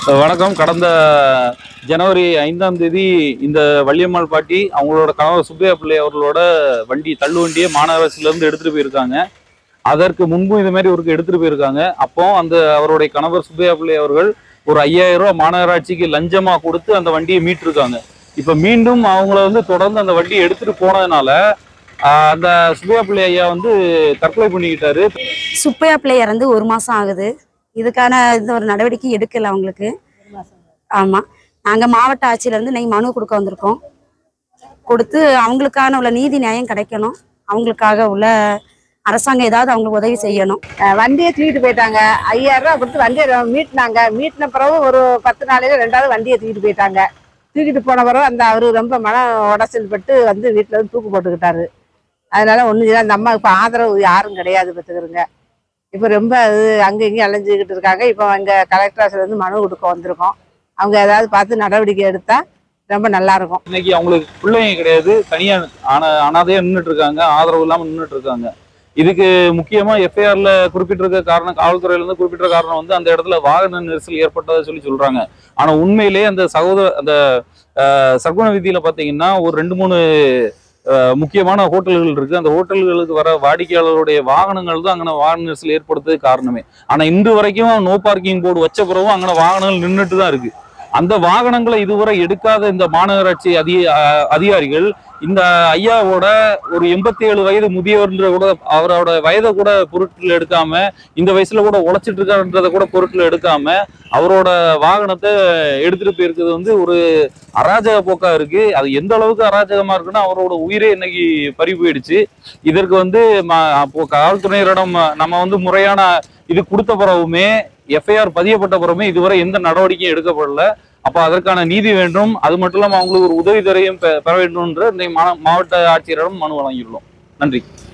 வணக்கம். கடந்த ஜனவரி 5ஆம் தேதி இந்த வள்ளியம்மாள் பாட்டி அவங்களோட கணவர் சுப்பையா பிள்ளை அவர்களோட வண்டி தள்ளுவண்டியை மாநகராட்சியிலேருந்து எடுத்துகிட்டு போயிருக்காங்க. அதற்கு முன்பும் இது மாதிரி ஒருக்கு எடுத்துகிட்டு போயிருக்காங்க. அப்போ அந்த அவருடைய கணவர் சுப்பையா பிள்ளை அவர்கள் ஒரு 5000 ரூபா மாநகராட்சிக்கு லஞ்சமாக கொடுத்து அந்த வண்டியை மீட்டிருக்காங்க. இப்போ மீண்டும் அவங்கள தொடர்ந்து அந்த வண்டியை எடுத்துகிட்டு போனதுனால அந்த சுப்பையா பிள்ளை ஐயா தற்கொலை பண்ணிக்கிட்டாரு. சுப்பையா பிள்ளை இறந்து 1 மாசம் ஆகுது. இதுக்கான இந்த ஒரு நடவடிக்கை எடுக்கல அவங்களுக்கு. ஆமா, நாங்க மாவட்ட ஆட்சியிலேருந்து இன்னைக்கு மனு கொடுக்க வந்திருக்கோம். கொடுத்து அவங்களுக்கான உள்ள நீதி நியாயம் கிடைக்கணும். அவங்களுக்காக உள்ள அரசாங்கம் ஏதாவது அவங்களுக்கு உதவி செய்யணும். வண்டியை தூக்கிட்டு போயிட்டாங்க. 5000 ரூபா கொடுத்து வண்டியை மீட்டினாங்க. மீட்டின பிறகு ஒரு 10 நாளையில 2வது வண்டியை தூக்கிட்டு போயிட்டாங்க. தூக்கிட்டு போன பிறகு அவரு ரொம்ப மன உடச்சல் பட்டு வீட்டில் தூக்கு போட்டுக்கிட்டாரு. அதனால ஒன்றும் அந்த அம்மா இப்போ ஆதரவு யாரும் கிடையாது பார்த்துக்கிறோங்க. இப்போ ரொம்ப அங்கே இங்கேயும் அலைஞ்சிக்கிட்டு இருக்காங்க. இப்போ எங்கள் கலெக்டர் ஆஃபீஸ்லேருந்து மனு கொடுக்க வந்திருக்கோம். அவங்க ஏதாவது பார்த்து நடவடிக்கை எடுத்தால் ரொம்ப நல்லா இருக்கும். இன்னைக்கு அவங்களுக்கு பிள்ளைங்க கிடையாது, தனியாக அனாதையாக நின்றுட்டு இருக்காங்க, ஆதரவு இல்லாமல் நின்றுட்டு இருக்காங்க. இதுக்கு முக்கியமாக எஃப்ஐஆரில் குறிப்பிட்டிருக்க காரணம், காவல்துறையிலேருந்து குறிப்பிட்ட காரணம் அந்த இடத்துல வாகன நெரிசல் ஏற்பட்டதை சொல்கிறாங்க. ஆனால் உண்மையிலேயே அந்த சர்க்குண விதியில் பார்த்தீங்கன்னா ஒரு 2-3 முக்கியமான ஹோட்டல்கள் இருக்கு. அந்த ஹோட்டல்களுக்கு வர வாடிக்கையாளருடைய வாகனங்கள் தான் அங்கே வாகன நெரிசல் ஏற்படுத்துறது காரணமே. ஆனால் இன்று வரைக்கும் நோ பார்க்கிங் போர்டு வச்ச பிறகும் அங்கே வாகனங்கள் நின்றுட்டு தான் இருக்கு. அந்த வாகனங்களை இதுவரை எடுக்காத இந்த மாநகராட்சி அதிகாரிகள் இந்த ஐயாவோட ஒரு 87 வயது முதியவர்ன்ற கூட அவரோட வயதை கூட பொருட்கள் எடுக்காம, இந்த வயசுல கூட உழைச்சிட்டு இருக்காருன்றதை கூட பொருட்கள் எடுக்காம அவரோட வாகனத்தை எடுத்துட்டு போயிருக்கிறது ஒரு அராஜக போக்கா இருக்கு. அது எந்த அளவுக்கு அராஜகமா இருக்குன்னா அவரோட உயிரே இன்னைக்கு பறி போயிடுச்சு. இதற்கு காவல்துறையினரிடம் நம்ம முறையான இது கொடுத்த பிறகுமே, எஃப்ஐஆர் பதியப்பட்ட பிறகுமே இதுவரை எந்த நடவடிக்கையும் எடுக்கப்படல. அப்ப அதற்கான நீதி வேண்டும். அது மட்டும் இல்லாமல் அவங்களுக்கு ஒரு உதவி தொகையும் பெற வேண்டும் என்று மாவட்ட ஆட்சியரிடம் மனு வழங்கியுள்ளோம். நன்றி.